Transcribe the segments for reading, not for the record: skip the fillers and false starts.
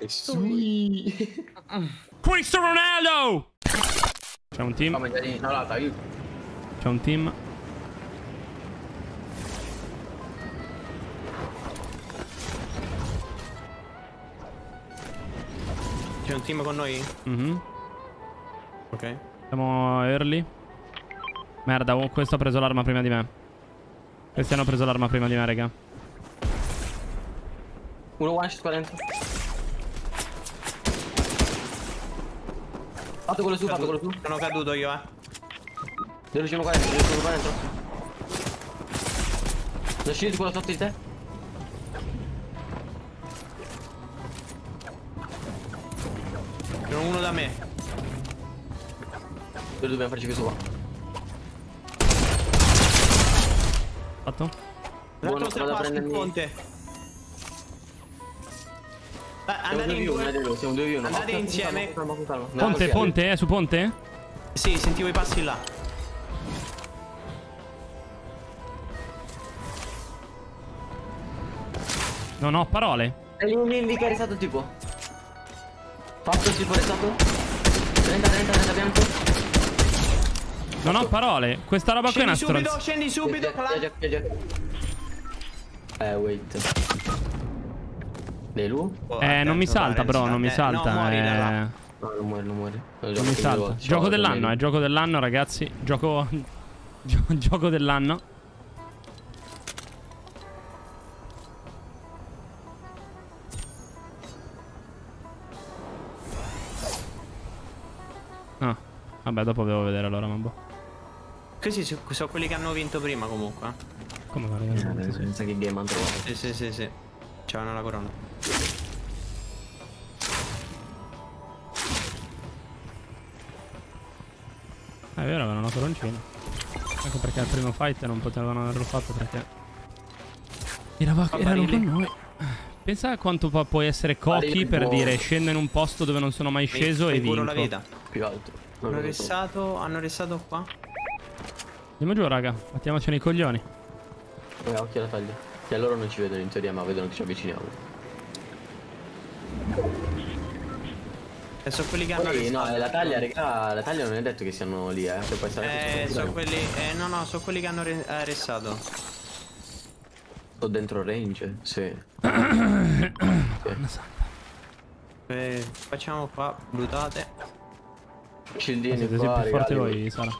Cristiano Ronaldo! C'è un team. C'è un team. C'è un team con noi? Ok. Siamo early. Merda, questo ha preso l'arma prima di me. Questi hanno preso l'arma prima di me, raga. Uno one shot qua dentro. Fatto quello su, fatto quello su. Sono caduto io, Devo uno qua dentro, devo uno qua dentro. Lo shield quello sotto di te. C'è uno da me. Dove dobbiamo farci questo qua? Fatto? L'altro sta qua sul ponte. Andate in due. Siamo 2v1. Andate insieme. Ponte, ponte, è su ponte? Sì, sentivo i passi là. Non ho parole. È lì che è restato il tipo. Fatto il tipo restato. 30 bianco. Non ho parole. Questa roba qui è una stronza. Scendi subito. Wait. Nelu? Non mi salta, bro, non mi salta. No, muori, No, non muore. Non mi salta. Gioco dell'anno, gioco dell'anno, ragazzi. Gioco dell'anno. Ah, vabbè, dopo devo vedere allora, mambo. Questi sono quelli che hanno vinto prima comunque. Come va, ragazzi? Pensa che game hanno trovato. Sì. C'avevano la corona. È vero, avevano una coroncina. Ecco perché al primo fight non potevano averlo fatto, perché erano con noi. Pensa a quanto puoi essere cocky per dire scendo in un posto dove non sono mai sceso e vinco. La vita. Più altro. Hanno restato qua. Andiamo giù, raga. Mettiamocene i coglioni. Occhio alla taglia. Che loro non ci vedono in teoria, ma vedono che ci avviciniamo. E sono quelli che hanno arrestato. No, la taglia, raga, la taglia non è detto che siano lì, Cioè, può essere sono quelli. No, sono quelli che hanno arrestato. Sto dentro range, sì. Facciamo qua, blutate. Shieldini Siete qua, più forti regali. voi, Sara.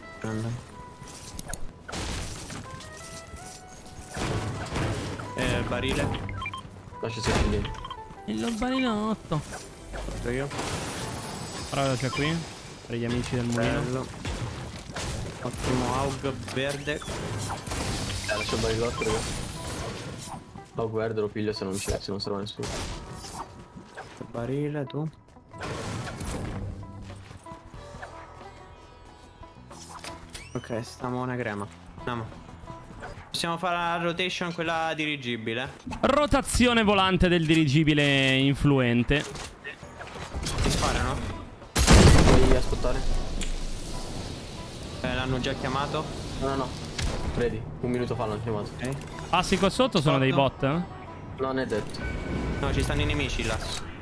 Il barile. Lascia se shieldini. Il barinotto. Fatto io. Allora c'è qui. Per gli amici del mulino. Bello. Ottimo AUG verde. Lascia il barilotto, raga. Oh, guarda, lo piglio se non c'è, se non sarà nessuno. Barile, tu. Ok, stiamo una crema. Andiamo. Possiamo fare la rotation, quella dirigibile. Rotazione volante del dirigibile influente. Ti sparano? Puoi ascoltare? L'hanno già chiamato? No. Freddy, un minuto fa l'hanno chiamato. Ok. Passi qua sotto sono dei bot? No, non è detto. No, ci stanno i nemici là.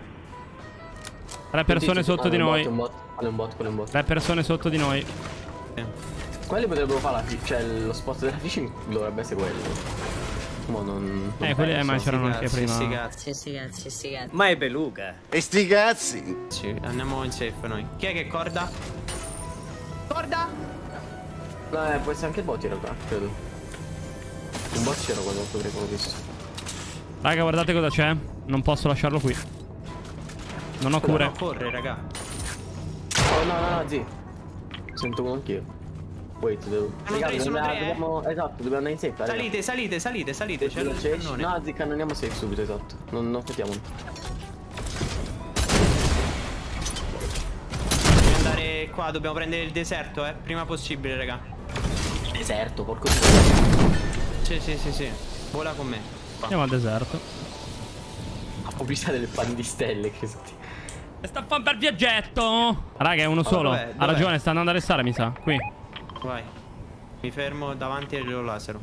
3 persone sotto di noi. Quello è un bot. 3 persone sotto di noi. Sì. Quelli potrebbero fare cioè lo spot della fishing dovrebbe essere quello. Ma non quelli ma c'erano anche prima. Sti cazzi. Ma è beluga. E sti cazzi! Sì, andiamo in safe noi. Chi è che corda? Corda? No, può essere anche il bot in realtà, credo. Un bot c'era quando l'ho visto. Raga, guardate cosa c'è. Non posso lasciarlo qui. Non ho cure. No, corre, raga. Oh no, zi. Sento uno anch'io. Wait, devo. Sono tre. Esatto, dobbiamo andare in safe. Salite, c'è il cannone. No, zi, cannoniamo safe subito, esatto. Non aspettiamolo. Dobbiamo andare qua, dobbiamo prendere il deserto, prima possibile, raga. Deserto, porco. Sì. Vola con me. Andiamo al deserto. Ho visto delle panne di stelle che sono. Sta fan per viaggetto. Raga, è uno solo. dov'è? Ha ragione, sta andando a restare, mi sa. Qui. Vai. Mi fermo davanti al laser.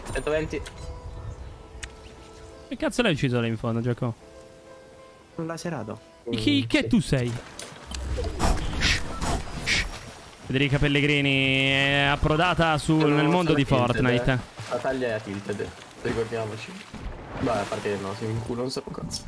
120. Che cazzo l'hai ucciso lì in fondo, Giacomo? Un laserato. Che tu sei? Federica Pellegrini è approdata nel mondo di Fortnite. La taglia è a tilted, ricordiamoci. Beh, a parte che no, si in culo non so cazzo.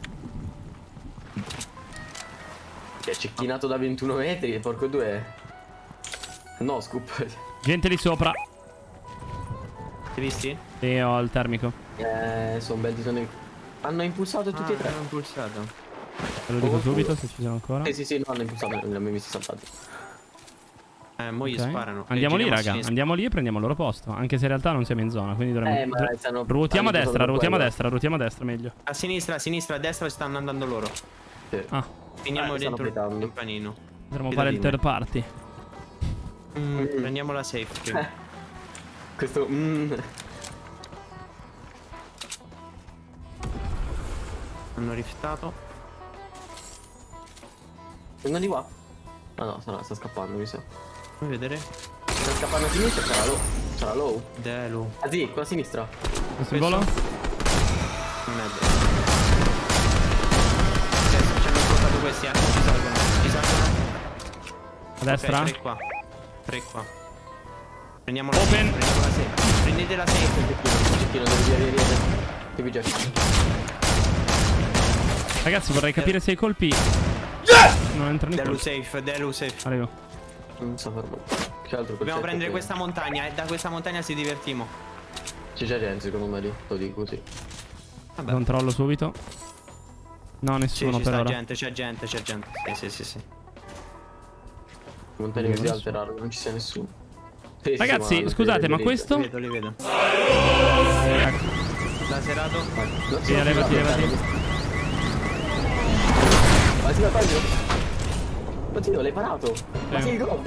È cecchinato da 21 metri, porco due. No, scoop. Gente lì sopra. Ti visti? E ho il termico. Sono belli, hanno impulsato tutti e tre. Hanno impulsato. Te lo dico subito se ci sono ancora. Sì, no, hanno impulsato, li abbiamo visti saltati. Mo gli sparano. Andiamo lì, raga. Andiamo lì e prendiamo il loro posto. Anche se in realtà non siamo in zona, quindi dovremmo... ruotiamo a destra, ruotiamo a destra, meglio. A sinistra, a destra stanno andando loro. Sì. Ah, Finiamo dentro il panino. dovremmo fare il third party. Prendiamo la safe prima. Questo... Hanno riftato. Vengono di qua? Ah no, sta scappando, mi sa. Vuoi vedere? Sta scappando a sinistra, sarà low. Delu. Ah sì, con la sinistra. Questo il volo? Non è vero. Ci hanno ascoltato questi, ci salgono. A destra? Okay, 3 qua. Prendiamo la Open. safe, prendiamo la safe. Prendete la safe. Cecchino, devi via. Ragazzi, vorrei capire se i colpi... non entrano in colpi. Delu safe. Arrivo. Non so farlo. Che altro Dobbiamo prendere questa montagna e da questa montagna ci divertimo. C'è già gente secondo me lì, lo dico così. Vabbè. Controllo subito. No, nessuno per ora. C'è gente. Sì. Montagne così alte raro, non ci sia nessuno. Sì, Ragazzi, sì, scusate, ma questo... Li vedo. Laserato. Sì, levati. Ma ti taglio? Oddio, l'hai parato. Ma sei go.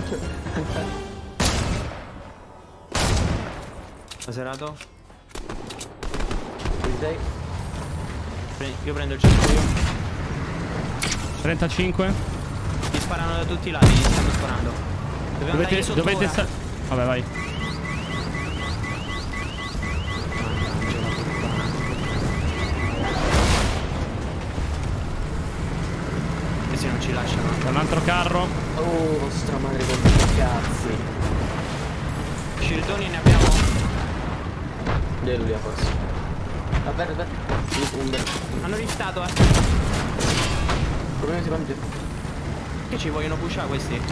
Laserato. Sei? Io prendo il circuito. 35. Mi sparano da tutti i lati, mi stanno sparando. Dobbiamo andare sotto ora. Vabbè, vai. Questi non ci lasciano. C'è un altro carro. Oh, nostra madre con cazzi. Shieldoni ne abbiamo? Lui li ha forse. Aspetta. Hanno riftato, Come si mangia? Che ci vogliono pushare questi?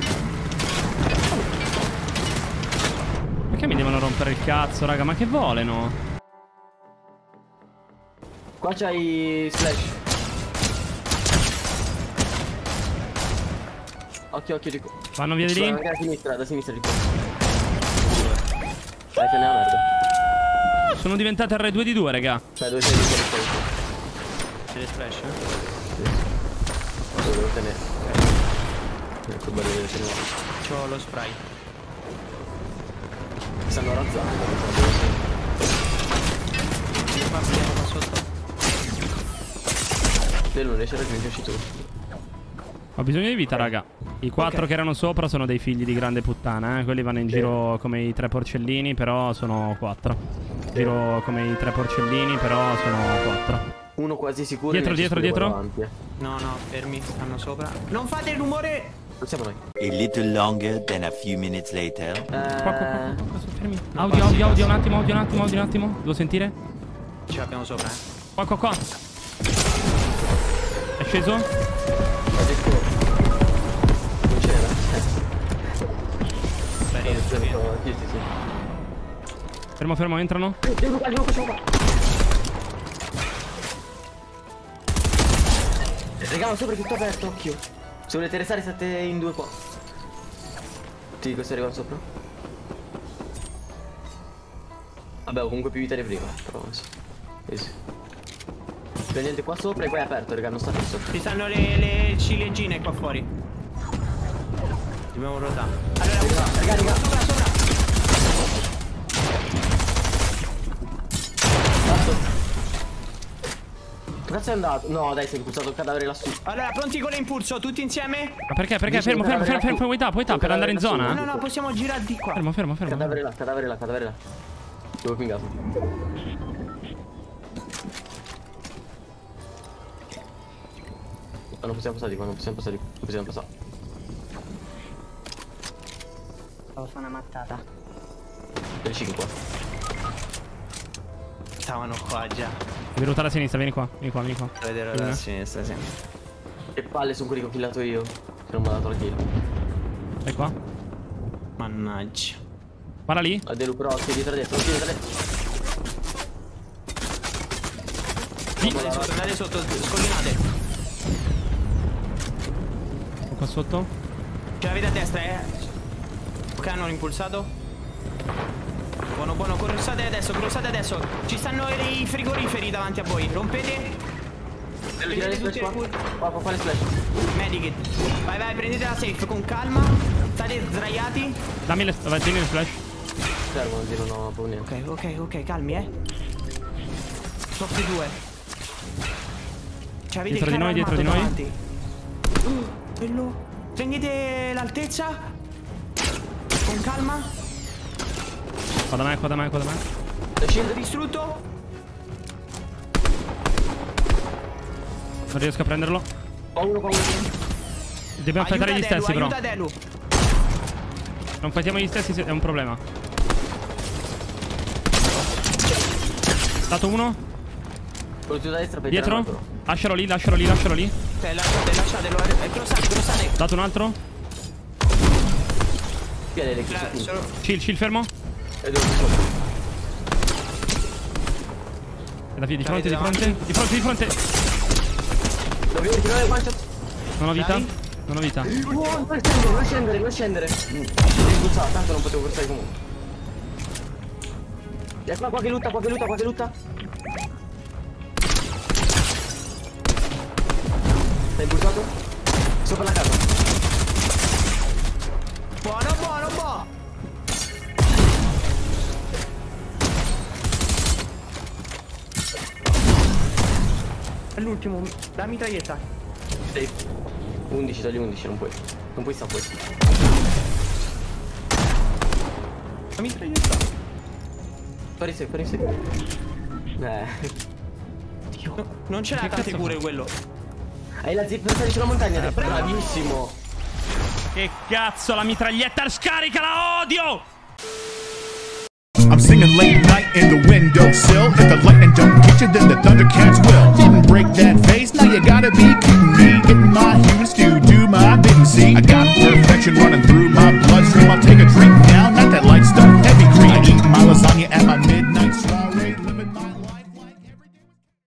Perché mi devono rompere il cazzo, raga? Ma che vogliono? Qua c'hai splash. Occhio di qua. Vanno via di lì? Da sinistra di qua. Dai, te ne la merda. Sono diventate R2 di 2, raga. Dai, dove sei di qua? C'è le splash? Devo tenere. Ecco, bello deve tenere. C'ho lo spray. Stanno razzando. Qua sotto. Non riesce a raggiungerci tu. Ho bisogno di vita, raga. I 4 che erano sopra sono dei figli di grande puttana, Quelli vanno in giro come i 3 porcellini, però sono 4. Giro come i 3 porcellini, però sono 4. Uno quasi sicuro. Dietro. No, fermi, stanno sopra. Non fate il rumore. Non siamo noi. A little longer than a few minutes later. Qua, fermi. Audio, un attimo. Devo sentire? Ce l'abbiamo sopra, Qua. È sceso? Non c'era. Sì. Fermo, entrano. Regalo sopra tutto aperto, occhio. Se volete restare state in 2 qua. Sì, questo arriva sopra. Vabbè, ho comunque più vita di prima, però sì. C'è niente qua sopra e qua è aperto, raga, non sta fisso. Ci stanno le ciliegine qua fuori. Dobbiamo ruotare. Allora, raga. Sopra. Cazzo è andato? No, dai, si è impulsato il cadavere lassù. Allora, pronti con l'impulso, tutti insieme? Ma perché? Fermo, wait up per andare in zona? No, possiamo girare di qua. Fermo. Cadavere là. Dove pingato? Ma non possiamo passare di qua, non possiamo passare di qua, non possiamo passare. Devo fare una mattata. Del 5. Stavano qua già. Devi ruotare a sinistra, vieni qua, vieni qua, vieni qua. Vedere da sinistra, sì. Che palle sono quelli che ho killato io. Che non mi ha dato la kill. Stai qua. Mannaggia. Guarda lì. A Delu però, sei dietro dentro, dietro dentro. Andate sotto, scollinate. Qua sotto. Ce l'avete a destra, Ok, hanno impulsato. Buono, buono, crossate adesso. Ci stanno i frigoriferi davanti a voi. Rompete. Prendete tutti qua le splash. Medikit. Vai, prendete la safe con calma. State sdraiati. Dammi le flash. Fermo, non ho proprio niente. Ok, calmi, Sotto 2. Cioè, avete Dietro di noi, dietro di noi. Davanti. Bello. Prendete l'altezza. Con calma. Qua da me. Scendo distrutto. Non riesco a prenderlo. Qua uno. Dobbiamo fightare gli stessi però. Aiuta Delu. Non fightiamo gli stessi, è un problema. Dato uno. Quello da destra per Dietro. Lascialo lì. Ok, lasciatelo. Crossate. Dato un altro. Chi è l'elettrico? Chill, fermo. E dove sono? È da via, di fronte. Dobbiamo ritirare il guancio. Non ho vita. Non scendere. Devi buzzare, tanto non potevo buzzare comunque. Qua che lutta. Sei impulsato? Sopra la casa. Buono. All'ultimo, la mitraglietta. Safe. 11, togli 11, non puoi stare poi. La mitraglietta. Fare safe. Dio. Non ce l'ha tante cure quello. Hai la zip per stare sulla montagna, bravissimo. Che cazzo, la mitraglietta, scaricala, odio! I'm singing late night in the windowsill. If the lightning don't get you, then the Thundercats will. Didn't break that face, now you gotta be kidding me. Getting my humans to do my bidding. See, I got perfection running through my bloodstream. I'll take a drink now.